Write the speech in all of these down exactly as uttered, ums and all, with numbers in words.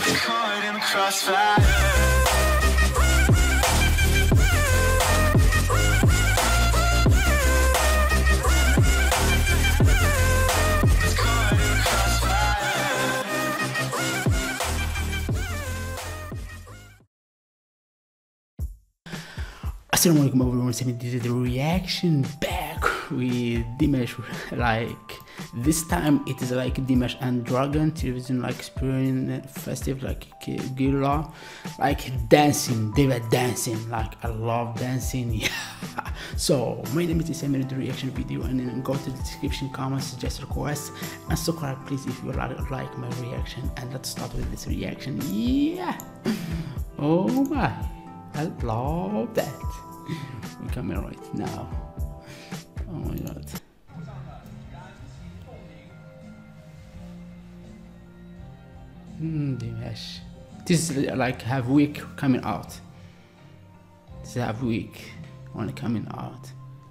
Caught in the crossfire. Assalamualaikum everyone, Samir. This is the reaction back with Dimash. Like this time it is like Dimash and Dragon television like experience festive like Gala, like dancing. They were dancing like I love dancing. Yeah. So my name is Samir. The reaction video, and then go to the description, comments, suggest requests, and subscribe please if you like like my reaction. And let's start with this reaction. Yeah. Oh my, I love that. We coming right now. Oh my god. Hmm, Dimash. This is like half week coming out. This is half week only coming out.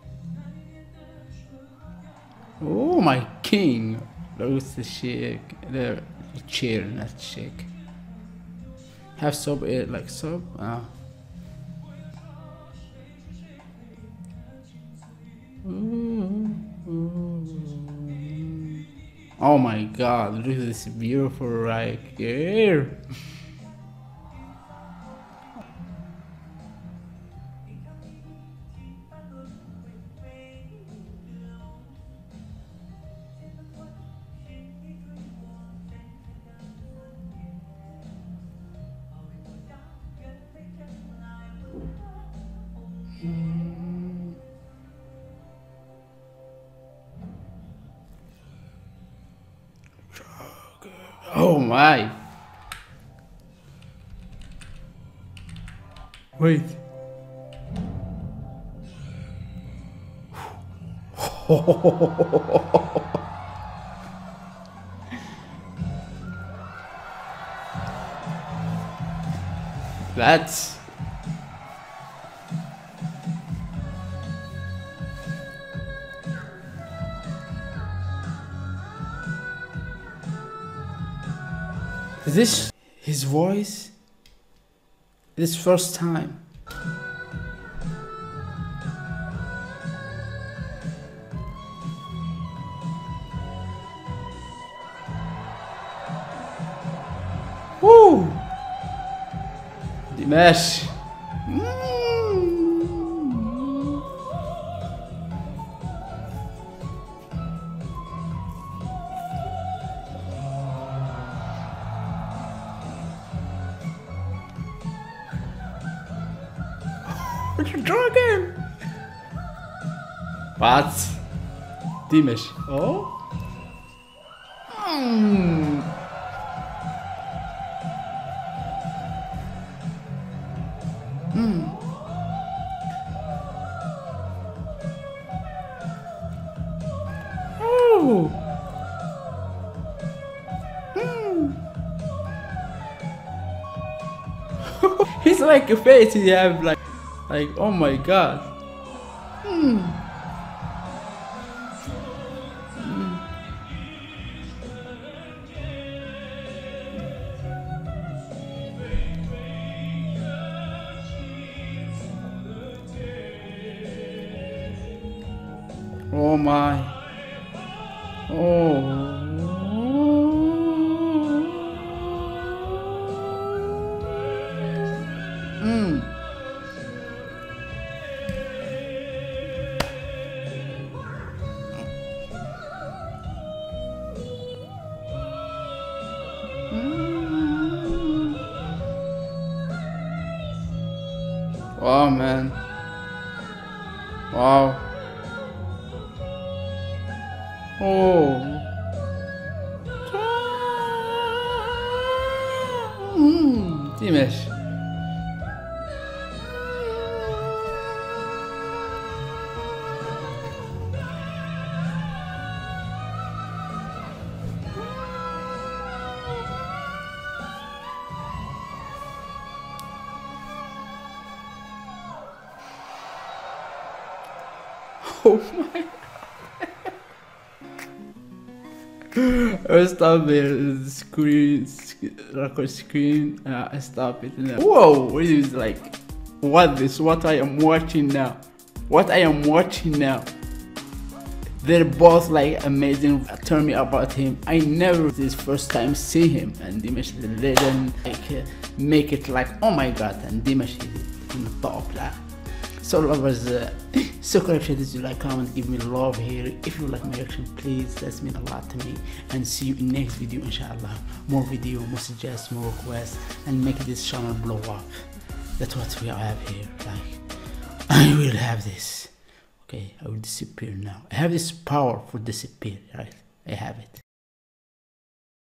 Oh my king. Look at the shake. The chair, not shake. Have sub air like sub. Uh, Oh my god, look at this beautiful right here. Oh my! Wait. That's Is this his voice? This first time. Woo! Dimash. Mm. Dragon! What? Dimash. Oh? Mm. Mm. Oh! Mm. He's like a face you have like Like, oh my god. Hmm. Hmm. Oh my. Oh. Hmm. Wow, man. Wow. Oh. Mm, Dimash. Oh my god. I stop the screen, record screen. Uh, I stop it. And, uh, whoa! What is like? What this? What I am watching now? What I am watching now? They're both like amazing. Tell me about him. I never this first time see him, and Dimash didn't like uh, make it like oh my god. And Dimash is in the top lah. So lovers, uh, subscribe, share this, like, comment, give me love here. If you like my reaction, please, that's mean a lot to me. And see you in next video, inshallah. More video, more suggests, more requests, and make this channel blow up. That's what we have here. Like, I will have this. Okay, I will disappear now. I have this power for disappear, right? I have it.